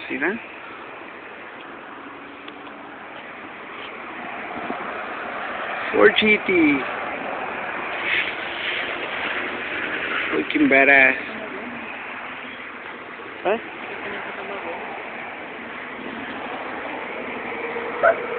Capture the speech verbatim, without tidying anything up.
See that? Ford G T. Looking badass. Huh?